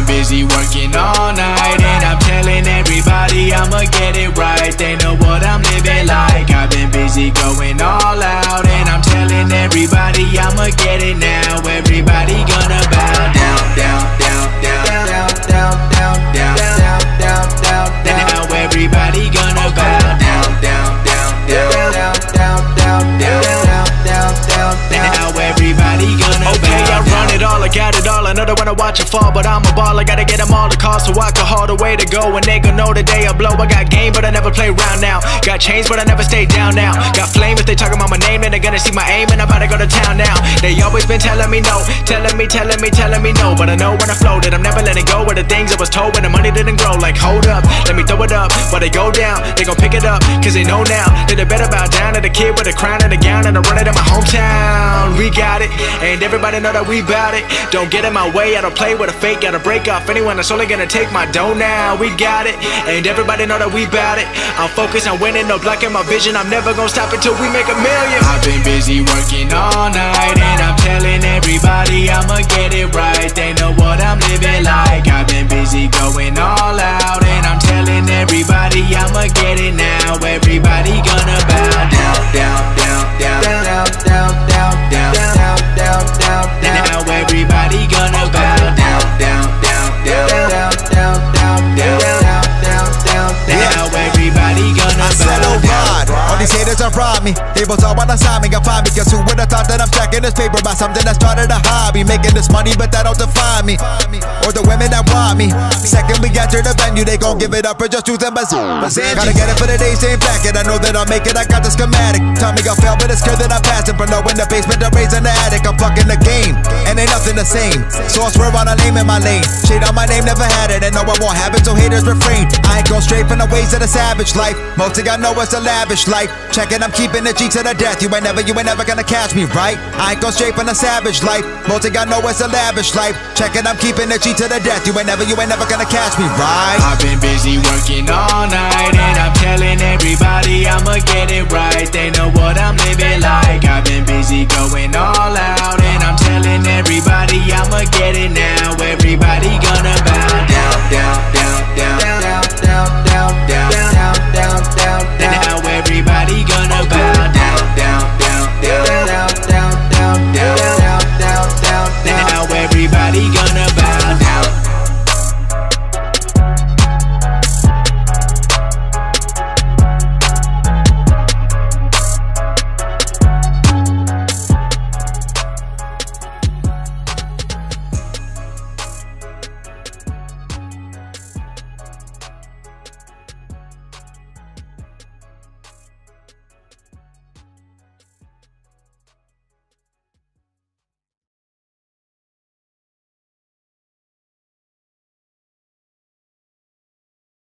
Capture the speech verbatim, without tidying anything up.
busy working all night, and I'm telling everybody I'ma get it right. They know what I'm living like. I've been busy going all out, and I'm telling everybody I'ma get it now. Everybody gonna bow down, down, down, down, down, down, down, down, down, down, down, down. Now everybody gonna bow down, down, down, down, down, down, down, down, down, down, down. Now everybody gonna bow. Okay, I run it all, I got it all. I know they wanna watch it fall, but I'm a ball. I gotta get them all to call so I can haul the way to go. And they gon' know the day I blow. I got game, but I never play around now. Got chains, but I never stay down now. Got flame if they talking about my name, then they're gonna see my aim, and I'm about to go to town now. They always been telling me no, telling me, telling me, telling me no. But I know when I flow that I'm never letting go of the things I was told when the money didn't grow. Like hold up, let me throw it up. While they go down, they gon' pick it up, cause they know now that they better bow down to the kid with a crown and a gown, and I run it in my hometown. We got it, and everybody know that we bout it. Don't get in my way, I don't play with a fake. Gotta break off anyone that's only gonna take my dough now. We got it, and everybody know that we bout it. I'm focused on winning, no blocking my vision. I'm never gonna stop until we make a million. I've been busy working all night, and I'm telling everybody I'ma get it right. They know what I'm living like. I've been busy going all out, and I'm telling everybody I'ma get it now. Everybody gonna bow down, down, down, down, down, down, down, down, down, down, down, down. Now everybody gonna bow down, down, down, down, down, down, down, down, down, down, down. Now everybody gonna bow down. All these haters are rob me. They both all wanna sign me, gon' find me. Cause who would've thought that I'm checking this paper about something that started a hobby? Making this money, but that don't define me. Or the women that want me. Second we enter the venue, they gon' give it up or just choose them as gotta get it for the days, ain't back it. I know that I'll make it, I got the schematic. Tell me I'll fail, but it's clear that I'm passing. Below in the basement, I'm raising the attic. I'm fucking the game, and ain't nothing the same. So I'll swear on a name in my lane. Shade on my name, never had it, and no one won't have it, so haters refrain. I ain't gon' stray from the ways of the savage life. Most of y'all know it's a lavish life. Check it, I'm keeping the G to the death. You ain't never, you ain't never gonna catch me, right? I ain't gon' stray from the savage life. Most of y'all know it's a lavish life. Check it, I'm keeping the G to the death. You ain't never, you ain't never gonna catch me, right? I've been busy working all night, and I'm telling everybody I'ma get it right. They know what I'm living like. I've been busy going all out, and I'm telling everybody I'ma get it now. Everybody gonna bow down, down, down.